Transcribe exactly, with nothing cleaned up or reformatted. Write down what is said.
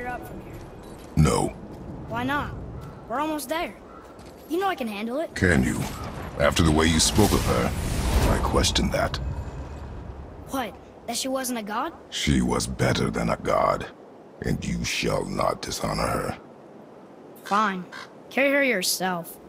her up from here? No. Why not? We're almost there. You know I can handle it. Can you? After the way you spoke of her, I question that. What? That she wasn't a god? She was better than a god, and you shall not dishonor her. Fine. Carry her yourself.